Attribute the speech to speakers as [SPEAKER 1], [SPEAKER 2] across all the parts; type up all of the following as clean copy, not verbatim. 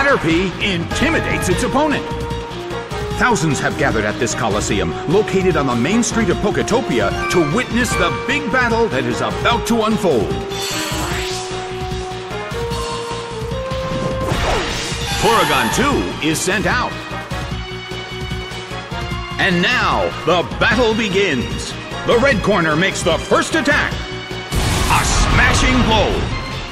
[SPEAKER 1] Caterpie intimidates its opponent. Thousands have gathered at this Coliseum, located on the main street of Poketopia, to witness the big battle that is about to unfold. Porygon 2 is sent out. And now, the battle begins. The red corner makes the first attack. A smashing blow.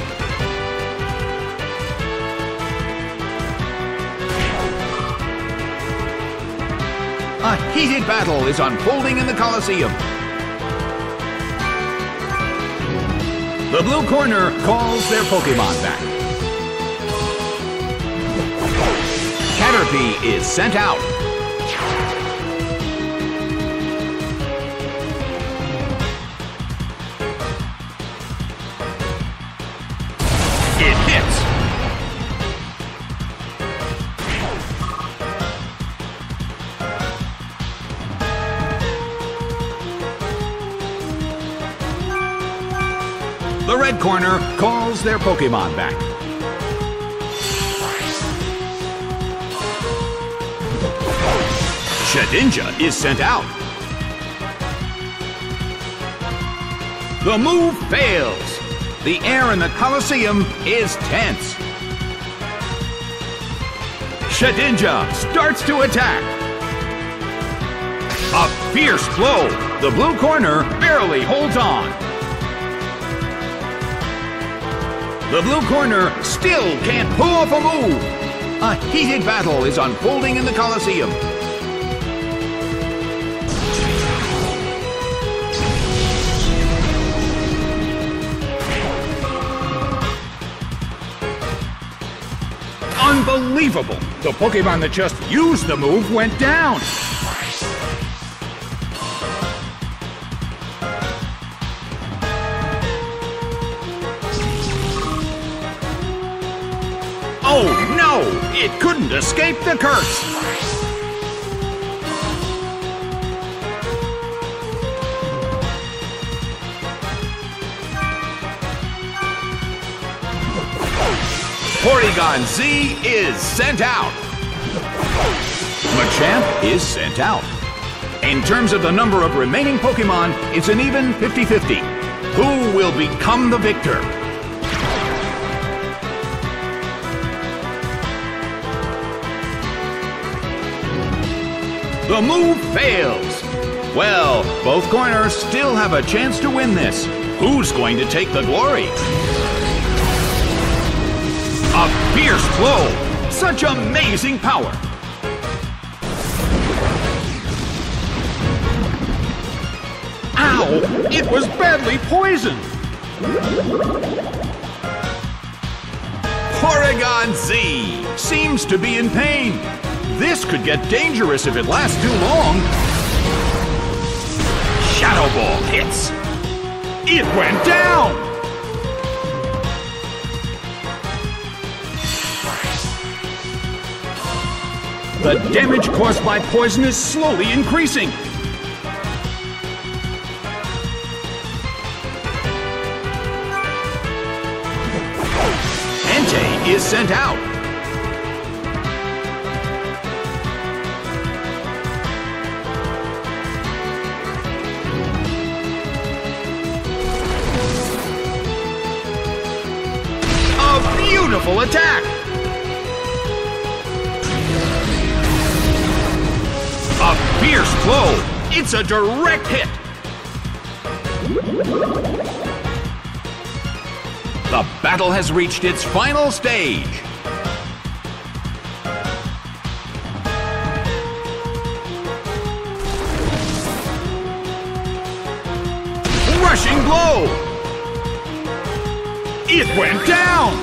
[SPEAKER 1] A heated battle is unfolding in the Coliseum. The blue corner calls their Pokémon back. Caterpie is sent out. It hits. The red corner calls their Pokémon back. Shedinja is sent out. The move fails. The air in the Coliseum is tense. Shedinja starts to attack. A fierce blow. The blue corner barely holds on. The blue corner still can't pull off a move. A heated battle is unfolding in the Coliseum. Unbelievable! The Pokémon that just used the move went down. Oh no! It couldn't escape the curse! Porygon Z is sent out. Machamp is sent out. In terms of the number of remaining Pokémon, it's an even 50-50. Who will become the victor? The move fails. Well, both corners still have a chance to win this. Who's going to take the glory? A fierce blow! Such amazing power! Ow! It was badly poisoned! Porygon Z seems to be in pain. This could get dangerous if it lasts too long. Shadow Ball hits. It went down! The damage caused by poison is slowly increasing. Entei is sent out. A beautiful attack. A fierce blow! It's a direct hit! The battle has reached its final stage. Rushing blow! It went down!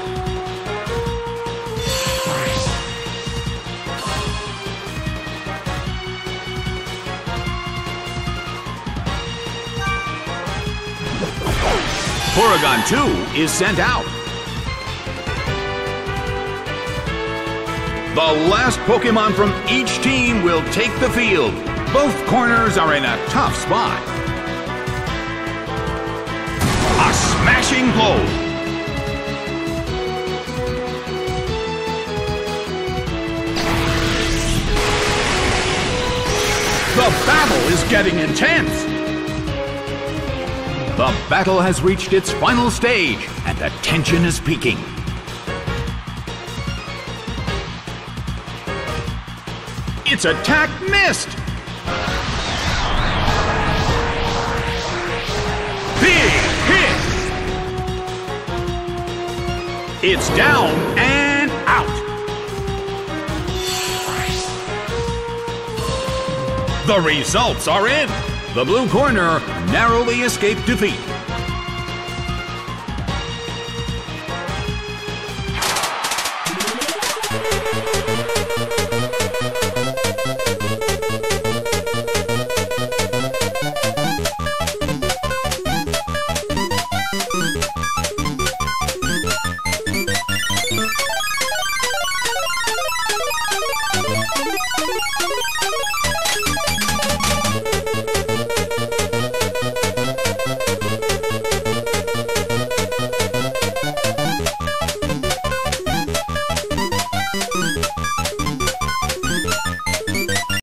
[SPEAKER 1] Porygon 2 is sent out. The last Pokémon from each team will take the field. Both corners are in a tough spot. A smashing blow. The battle is getting intense! The battle has reached its final stage, and the tension is peaking. Its attack missed! Big hit! It's down and out! The results are in! The blue corner narrowly escaped defeat.